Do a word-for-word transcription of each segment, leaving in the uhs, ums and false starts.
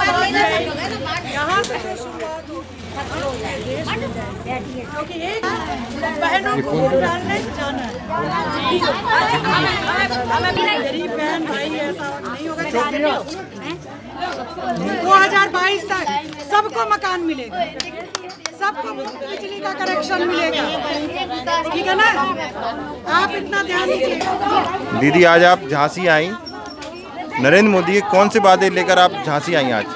यहाँ से जो शुरुआत होगी क्योंकि एक बहनों को वोट डालने जाना है। गरीब बहन भाई ऐसा नहीं होगा। दो हजार बाईस तक सबको मकान मिलेगा, सबको बिजली का कनेक्शन मिलेगा, ठीक है ना? आप इतना ध्यान दीजिए। दीदी आज आप झांसी आई, नरेंद्र मोदी के कौन से वादे लेकर आप झांसी आई आज?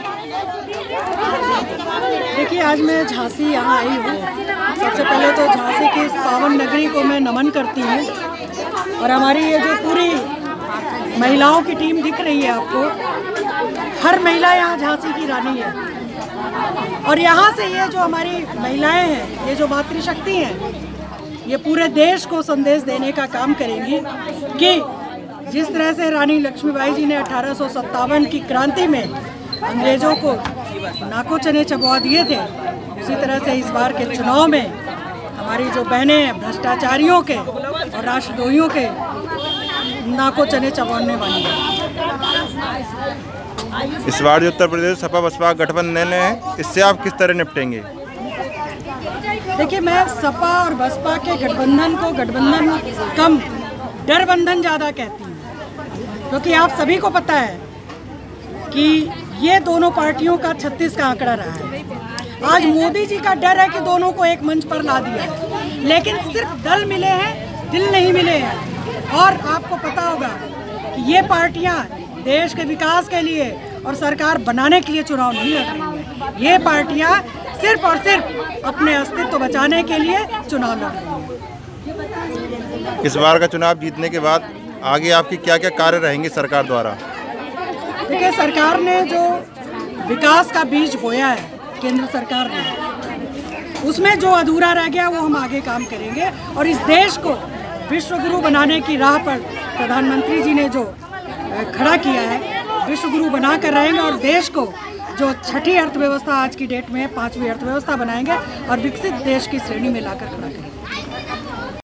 देखिए आज मैं झांसी यहाँ आई हूँ। सबसे पहले तो झांसी की इस पावन नगरी को मैं नमन करती हूँ और हमारी ये जो पूरी महिलाओं की टीम दिख रही है आपको, हर महिला यहाँ झांसी की रानी है। और यहाँ से ये जो हमारी महिलाएं हैं, ये जो मातृशक्ति हैं, ये पूरे देश को संदेश देने का काम करेंगी कि जिस तरह से रानी लक्ष्मीबाई जी ने अठारह सौ सत्तावन की क्रांति में अंग्रेजों को नाको चने चबवा दिए थे, उसी तरह से इस बार के चुनाव में हमारी जो बहनें भ्रष्टाचारियों के और राष्ट्रद्रोहियों के नाको चने चबाने वाली हैं। इस बार जो उत्तर प्रदेश सपा बसपा गठबंधन है, इससे आप किस तरह निपटेंगे? देखिए मैं सपा और बसपा के गठबंधन को गठबंधन कम डर बंधन ज़्यादा कहती हूँ, क्योंकि आप सभी को पता है कि ये दोनों पार्टियों का छत्तीस का आंकड़ा रहा है। आज मोदी जी का डर है कि दोनों को एक मंच पर ला दिया है, लेकिन सिर्फ दल मिले हैं, दिल नहीं मिले हैं। और आपको पता होगा कि ये पार्टियां देश के विकास के लिए और सरकार बनाने के लिए चुनाव नहीं लड़ रही हैं। ये पार्टियां सिर्फ और सिर्फ अपने अस्तित्व बचाने के लिए चुनाव लड़ रही हैं। इस बार का चुनाव जीतने के बाद आगे आपकी क्या क्या कार्य रहेंगे सरकार द्वारा? देखिए सरकार ने जो विकास का बीज बोया है केंद्र सरकार ने, उसमें जो अधूरा रह गया वो हम आगे काम करेंगे। और इस देश को विश्व गुरु बनाने की राह पर प्रधानमंत्री जी ने जो खड़ा किया है, विश्व गुरु बना कर रहेंगे और देश को जो छठी अर्थव्यवस्था आज की डेट में पांचवी अर्थव्यवस्था बनाएंगे और विकसित देश की श्रेणी में लाकर खड़ा करेंगे।